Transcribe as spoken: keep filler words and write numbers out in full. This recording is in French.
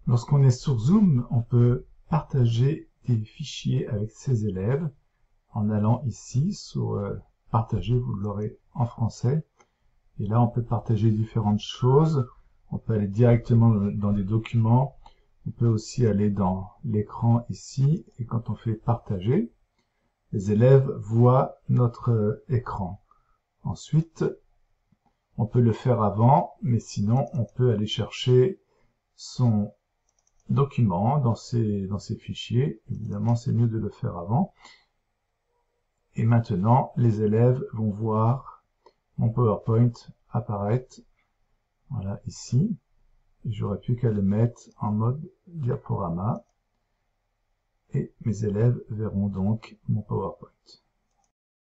Lorsqu'on est sur Zoom, on peut partager des fichiers avec ses élèves en allant ici sur euh, partager, vous l'aurez en français. Et là, on peut partager différentes choses. On peut aller directement dans les documents. On peut aussi aller dans l'écran ici. Et quand on fait partager, les élèves voient notre écran. Ensuite, on peut le faire avant, mais sinon, on peut aller chercher son document dans ces, dans ces fichiers. Évidemment, c'est mieux de le faire avant. Et maintenant, les élèves vont voir mon PowerPoint apparaître. Voilà, ici. J'aurais plus qu'à le mettre en mode diaporama. Et mes élèves verront donc mon PowerPoint.